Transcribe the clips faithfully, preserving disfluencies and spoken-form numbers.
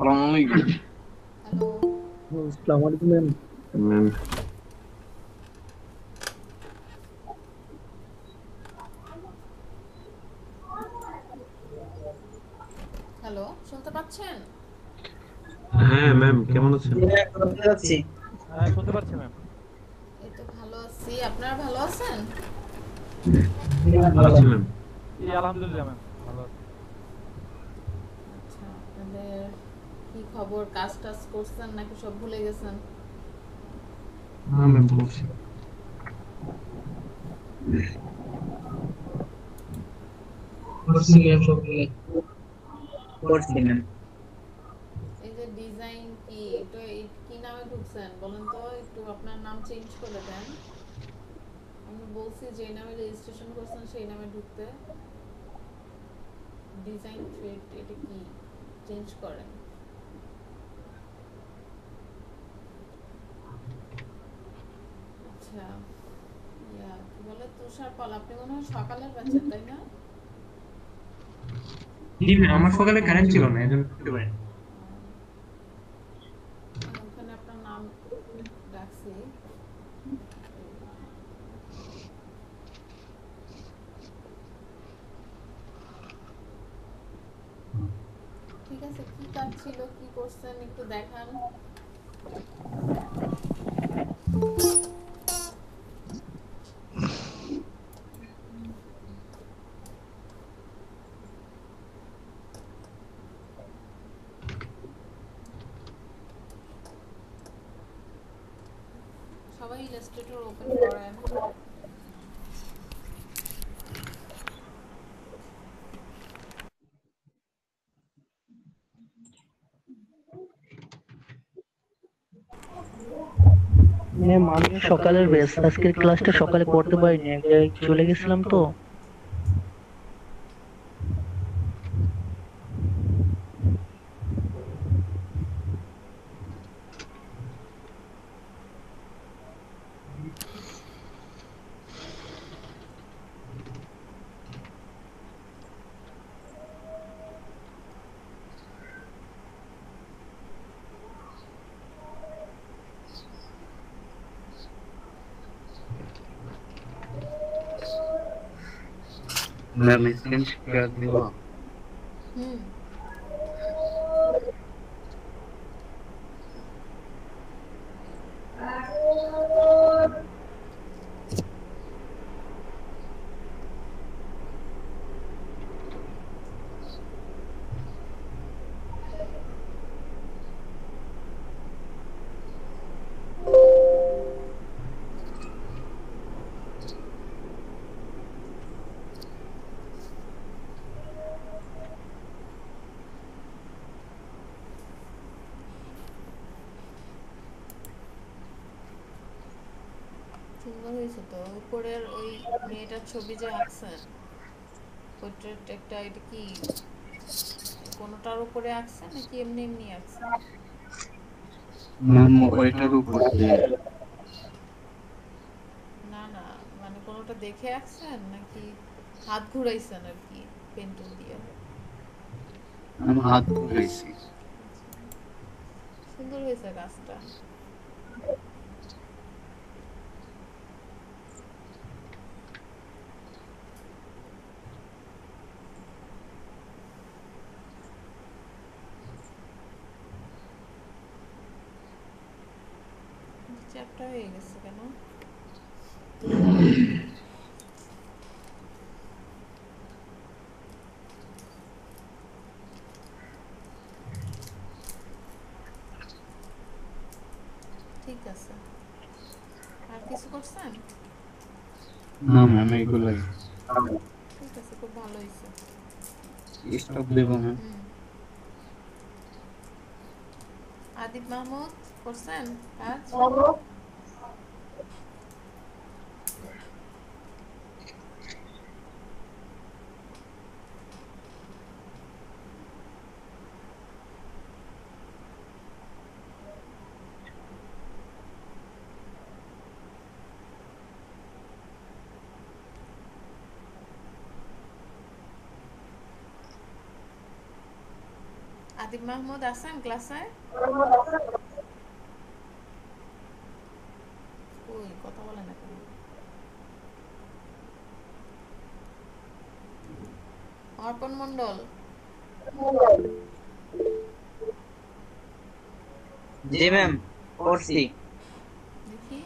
Hello अस्सलाम वालेकुम ma'am. Ma'am hello শুনতে পাচ্ছেন? হ্যাঁ ম্যাম কেমন আছেন? জি ম্যাম, শুনতে পাচ্ছি। হ্যাঁ শুনতে পাচ্ছি ম্যাম। এই তো ভালো আছি, আপনারা ভালো আছেন? জি ম্যাম, ভালো ভালো আছি আছি। ম্যাম। জি আলহামদুলিল্লাহ ম্যাম ভালো আছি। আচ্ছা, আপনাদের কি খবর? কাজ টাজ করছেন নাকি সব ভুলে গেছেন? হ্যাঁ ম্যাম বলছি। করছি ম্যাম, সব মিলে করছি ম্যাম। এই যে ডিজাইন কি এটা এই কি নামে ঢুকছেন বলেন তো, একটু আপনার নাম চেঞ্জ করে দেন। আমি বলছি যে নামে রেজিস্ট্রেশন করছেন সেই নামে ঢুকতে। ডিজাইন ট্রেড এটা কি চেঞ্জ করেন। আচ্ছা, ইয়া কি বলে তুষার পাল, আপনি মনে হয় সকালের ব্যাচের তাই না? জি ম্যাম, আমার সকালে কারেন্ট ছিল না, এজন্য করতে পারিনি। আমি ওখানে আপনার নাম ডাকছি। ঠিক আছে, কি কাজ ছিল, কি করছেন একটু দেখান। সবাই ইলাস্ট্রেটর ওপেন করেন। ম্যাম আমি সকালের ব্যাচ আজকের ক্লাসটা সকালে পড়তে পারিনি, এক জায়গায় চলে গেছিলাম তো। ম্যাম স্ক্রিন শেয়ার দিব। হুম, সুন্দর হয়েছে তো। উপরের ওই মেয়েটার ছবি যে আঁকছেন, পোর্ট্রেট একটা, এটা কি কোনোটার উপরে আঁকছেন নাকি এমনি এমনি আঁকছেন? ম্যাম ওইটার উপর দিয়ে না না, মানে কোনোটা দেখে আঁকছেন নাকি হাত ঘুরাইছেন আর কি পেন্টুল দিয়ে? আমি হাত ঘুরাইছি। সুন্দর হয়েছে কাজটা। চ্যাপটা হয়ে গেছে কেন? ঠিক আছে, আর কিছু করছেন? না ম্যাম এগুলাই। ঠিক আছে, খুব ভালো হয়েছে। স্টপ দেব ম্যাম। হুম, আদিব মাহমুদ করছেন কাজ? আতিফ মাহমুদ আছেন ক্লাসে? ওই কথা বলে না কেন? অর্পণ মণ্ডল জি ম্যাম, পড়ছি। দেখি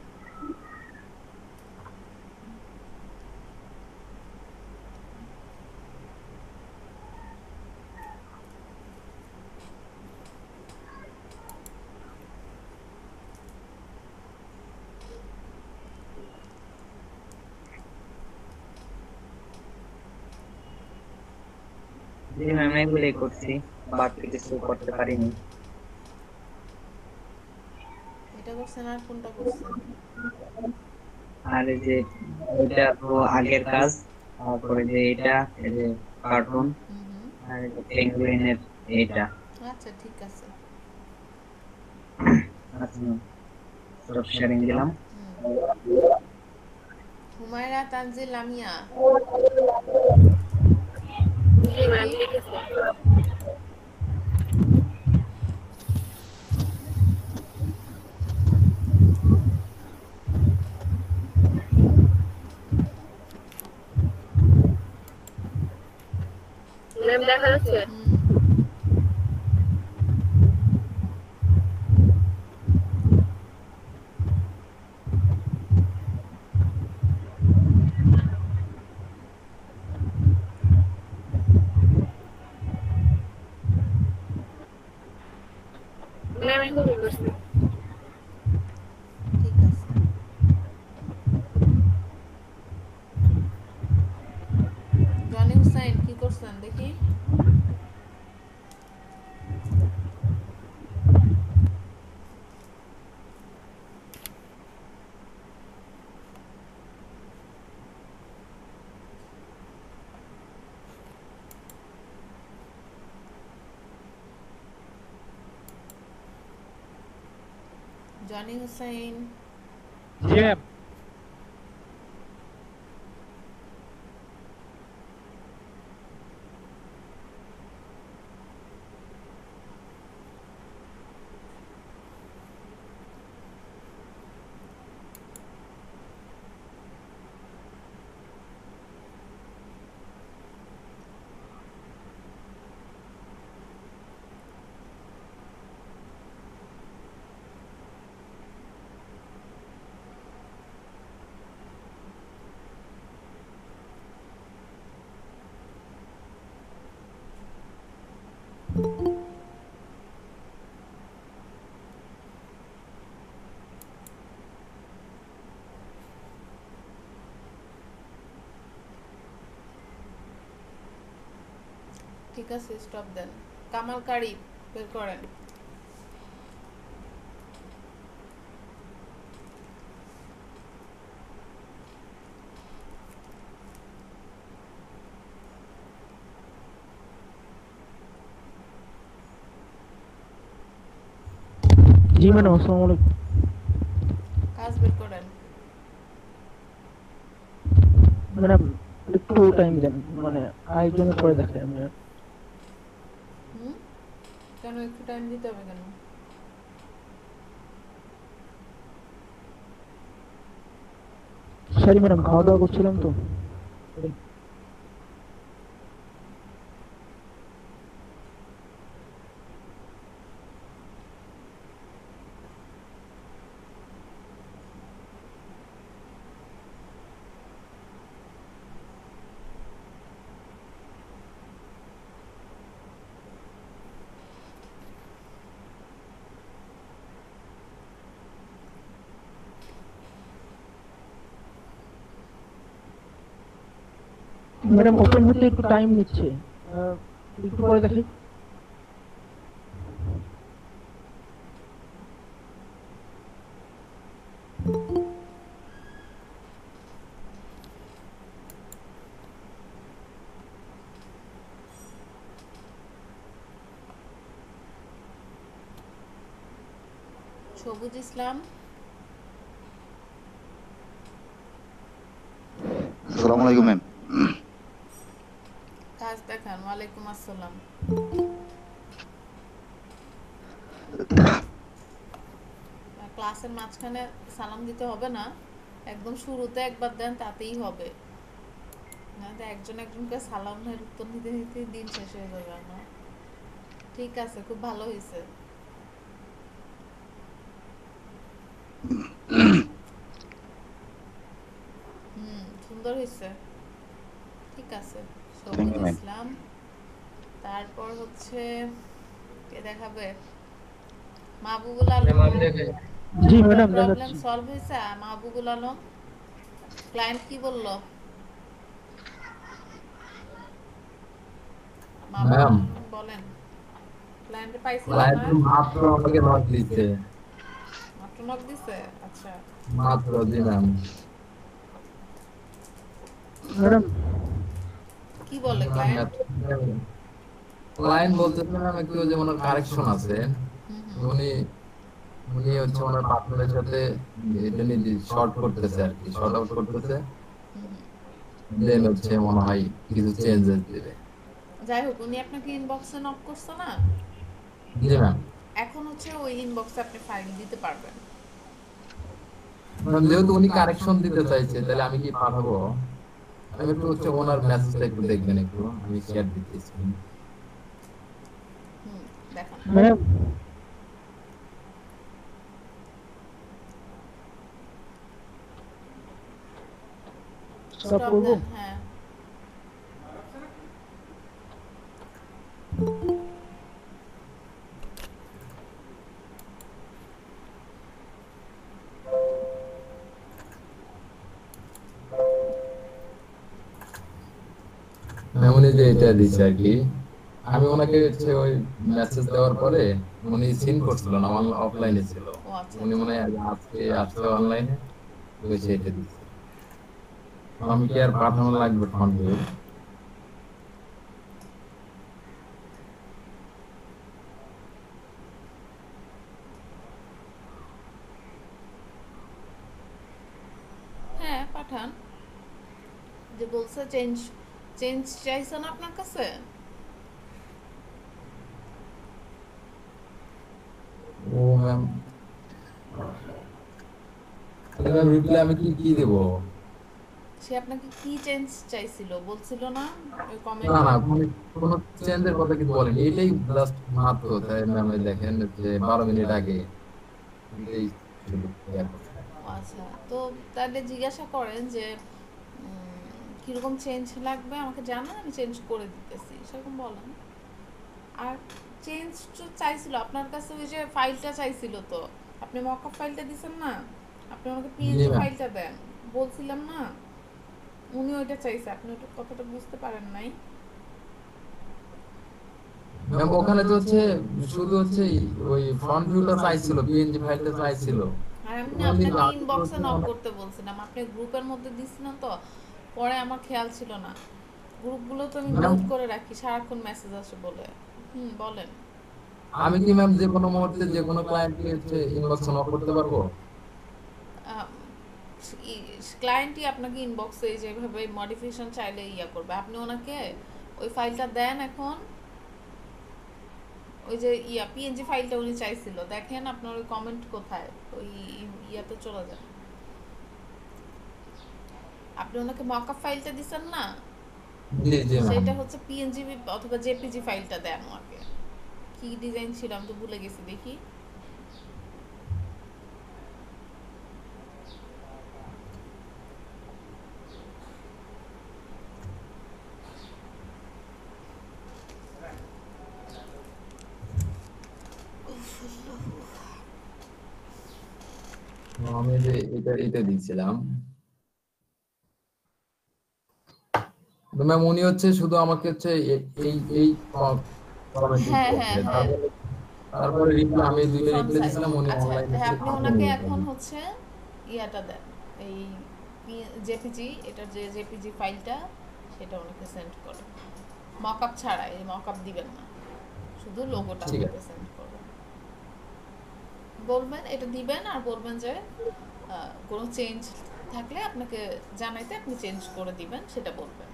জি ম্যাম, এগুলোই করছি, বাকি কিছু করতে পারিনি। এটা করছেন আর কোনটা করছেন? আর এই যে এটা তো আগের কাজ, তারপরে যে এটা এই যে কার্টুন, হুম হুম আর এই যে পেঙ্গুইনের এইটা। আচ্ছা ঠিক আছে। আচ্ছা ম্যাম, সব শেয়ারিং দিলাম। হুম। হুমায়রা তানজিল লামিয়া দেখি ম্যাম দেখা যাচ্ছে? হুম ম্যাম এখন করছি। ঠিক আছে। জনি হুসাইন কি করছেন দেখি? জনি হুসাইন জি ম্যাম। ঠিক আছে, স্টপ দেন। কামাল কারি বের করেন। জি ম্যাডাম, আসসালামু আলাইকুম। কাজ বের করেন। ম্যাডাম একটু টাইম দেন, মানে আয়োজনের পরে দেখাই আমি। হুম কেন একটু টাইম দিতে হবে কেন? সরি ম্যাডাম, খাওয়া দাওয়া করছিলাম তো। ম্যাডাম ওপেন হতে একটু টাইম নিচ্ছে, আহ, একটু পরে দেখাই। সবুজ ইসলাম আসসালামু আলাইকুম ম্যাম। কাজ দেখান। ওয়ালাইকুম আসসালাম। ক্লাসের মাঝখানে সালাম দিতে হবে না, একদম শুরুতে একবার দেন তাতেই হবে, না তো একজন একজনকে সালামের উত্তর দিতে দিতে দিন শেষ হয়ে যাবে আমার। ঠিক আছে, খুব ভালো হয়েছে। হুম, সুন্দর হয়েছে, ঠিক আছে। Thank Shahid you, ma'am. ইসলাম, তারপর হচ্ছে কে দেখাবে? মাহবুবুল আলম। জি ম্যাডাম প্রবলেম দেখাচ্ছি। সলভ হয়েছে? মাহবুবুল আলম, ক্লায়েন্ট কি বললো? মাহবুবুল ম্যাম, আলম বলেন, ক্লায়েন্টে পাইছিলেন ক্লায়েন্ট না? মাত্র আমাকে নক দিচ্ছে, মাত্র নক দিছে? আচ্ছা, মাত্র। জি ম্যাম। ম্যাডাম কি বলে ক্লায়েন্ট? ক্লায়েন্ট বলতেছে ম্যাম একটু যে ওনার কারেকশন আছে, হুম হুম উনি উনি হচ্ছে ওনার পার্টনারের সাথে এটা নিয়ে শর্ট করতেছে আর কি, শর্ট আউট করতেছে, হুম হুম। দেন হচ্ছে মনে হয় কিছু চেঞ্জেস দিবে। যাই হোক, উনি আপনাকে ইনবক্সে নক করছে না? জি ম্যাম। এখন হচ্ছে ওই ইনবক্সে আপনি ফাইল দিতে পারবেন। ম্যাম যেহেতু উনি কারেকশন দিতে চাইছে, তাহলে আমি কি পাঠাবো? আমি একটু হচ্ছে ওনার মেসেজটা একটু দেখবেন, একটু আমি শেয়ার দিতেছি। হুম, দেখান। ম্যাডাম স্টপ স্টপ করবো? দেন, হ্যাঁ। ম্যাম উনি যে এটা দিচ্ছে আর কি, আমি ওনাকে হচ্ছে ওই মেসেজ দেওয়ার পরে উনি সিন করছিল না, আমার অফলাইনে ছিল, ও আচ্ছা উনি মনে আচ্ছা। হয় আজকে আসছে অনলাইনে, তো সেটা দিচ্ছে। আমি কি আর পাঠানো লাগবে ফ্রন্ট ভিউ? হ্যাঁ, পাঠান। যে বলছে চেঞ্জ চেঞ্জ চাইছে না আপনার কাছে? ও ম্যাম, ম্যাম রিপ্লাই আমি কি কি দেব? সে আপনাকে কি চেঞ্জ চাইছিল বলছিল না ওই না কমেন্টে? না, কোনো কোনো চেঞ্জের কথা কিছু বলেনি, এটাই জাস্ট মাত্র, তাই ম্যাম দেখেন যে বারো মিনিট আগে এটাই শুধু ইয়া করছে। আচ্ছা, তো তাহলে জিজ্ঞাসা করেন যে উম, কিরকম চেঞ্জ লাগবে আমাকে জানান, আমি চেঞ্জ করে দিতেছি, সেরকম বলেন। আর চেঞ্জ তো চাইছিল আপনার কাছে, ওই যে ফাইলটা চাইছিল, তো আপনি মকআপ ফাইলটা দিছেন না? আপনি আমাকে জি পিএনজি ম্যাম। ফাইলটা দেন, বলছিলাম না? উনি ওইটা চাইছে, আপনি ওটা কথাটা বুঝতে পারেন নাই। ম্যাম ওখানে তো হচ্ছে শুধু হচ্ছে ওই ফ্রন্ট ভিউটা চাইছিল, পিএনজি ফাইলটা চাইছিল। আর আমি না উনি আপনাকে লাস্ট ইনবক্সে হচ্ছে নক অনেক- করতে বলছিলাম, আপনি গ্রুপের মধ্যে দিছিলেন তো, পরে আমার খেয়াল ছিল না। গ্রুপগুলো তো আমি ম্যাম মিউট করে রাখি, সারাক্ষণ মেসেজ আসে বলে। হুম, বলেন। আমি কি ম্যাম যে কোনো মুহূর্তে যে কোনো ক্লায়েন্টকে হচ্ছে ইনবক্সে নক করতে পারবো? ক্লায়েন্টই আপনাকে ইনবক্সে যেভাবে মডিফিকেশন চাইলে ইয়া করবে, আপনি ওনাকে ওই ফাইলটা দেন এখন। ওই যে ইয়া পিএনজি ফাইলটা উনি চাইছিল, দেখেন আপনার ওই কমেন্ট কোথায়, ওই ইয়াতে চলে যান। আপনি ওনাকে মকআপ ফাইলটা দিছেন না? জি জি ম্যাম। সেটা হচ্ছে পিএনজি অথবা জেপিজি ফাইলটা দেন আমাকে। কি ডিজাইন ছিল আমি তো ভুলে গেছি, দেখি। আমি যে এটা এটা দিয়েছিলাম, ম্যাম উনি হচ্ছে শুধু আমাকে হচ্ছে এ- এই এই কমেন্টই হ্যাঁ করছে, হ্যাঁ হ্যাঁ, তারপরে তারপরে রিপ্লাই আমি দুইটা ফ্রন্ট রিপ্লাই সাইড। দিয়েছিলাম, উনি আচ্ছা, অনলাইনে হ্যাঁ, ছিল, আপনি আপনি ওনাকে নিয়ে এখন যাবেন। হচ্ছে ইয়াটা দেন, এই জেপিজি, এটার যে জেপিজি ফাইলটা, সেটা ওনাকে সেন্ড করেন। মকআপ ছাড়া, এই মকআপ দিবেন না, শুধু লোগোটা ঠিক আমাকে আছে। সেন্ড করবেন। বলবেন এটা দিবেন, আর বলবেন যে আহ, কোনো চেঞ্জ থাকলে আপনাকে জানাইতে, আপনি চেঞ্জ করে দিবেন, সেটা বলবেন।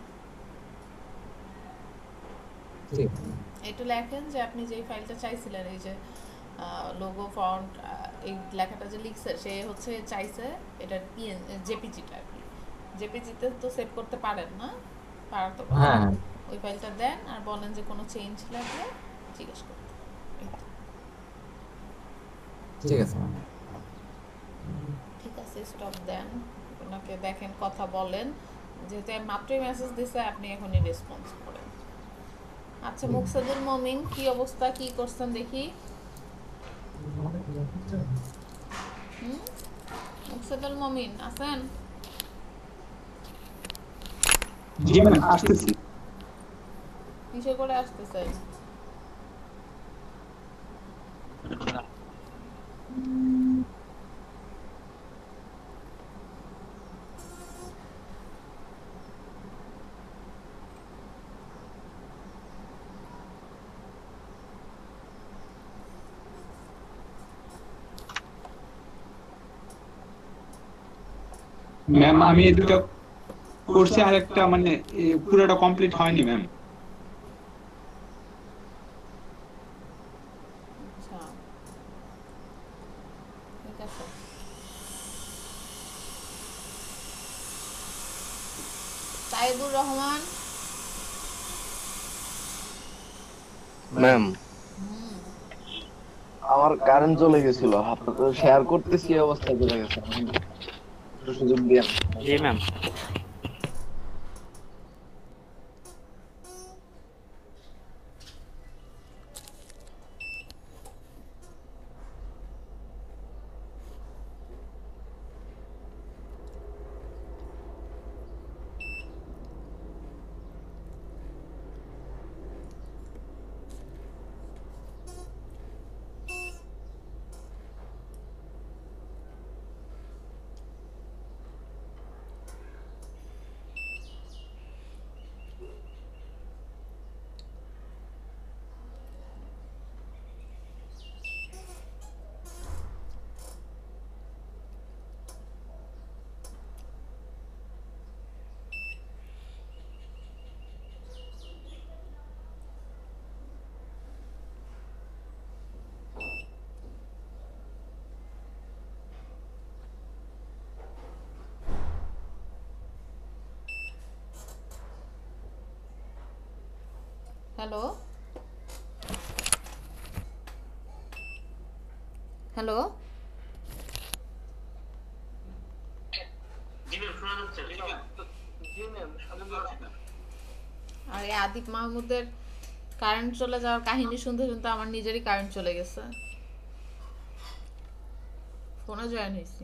ঠিক আছে। এটা লেখেন যে আপনি যেই ফাইলটা চাইছিলেন, এই যে লোগো, ফন্ট, এই লেখাটা যে লিখছে সে হচ্ছে চাইছে এটা জেপিজিটা আর কি, জেপিজিতে তো সেভ করতে পারেন না, পারা তো পারেন। হ্যাঁ ওই ফাইলটা দেন আর বলেন যে কোনো চেঞ্জ লাগলে জিজ্ঞেস করতে। এই তো। ঠিক আছে ম্যাম। ঠিক আছে, স্টপ দেন, ওনাকে দেখেন, কথা বলেন, যেহেতু আমি মাত্রই মেসেজ দিছে আপনি এখনই রেসপন্স করেন। আচ্ছা মুকসেদুল মমিন, কি অবস্থা, কি করছেন দেখি? হুম, মুকসেদুল মমিন আছেন? জি ম্যাম আসতেছি। কিসে করে আসতেছেন? ম্যাম আমি এই দুটো করছি, আর একটা মানে এ, পুরোটা কমপ্লিট হয়নি ম্যাম। আচ্ছা ঠিক আছে। সাইদুর রহমান। ম্যাম হুম, আমার কারেন্ট চলে গেছিল, আপনাকে শেয়ার করতেছি, এই অবস্থায় চলে গেছে। একটু সুযোগ দিয়ে। জি ম্যাম। হ্যালো হ্যালো, আর এই আদিপ মাহমুদের কারেন্ট চলে যাওয়ার কাহিনী শুনতে শুনতে আমার নিজেরই কারেন্ট চলে গেছে, ফোনে জয়েন হয়েছি,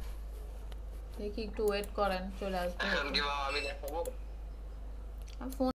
দেখি একটু ওয়েট করেন, চলে আসবে। আমি ফোন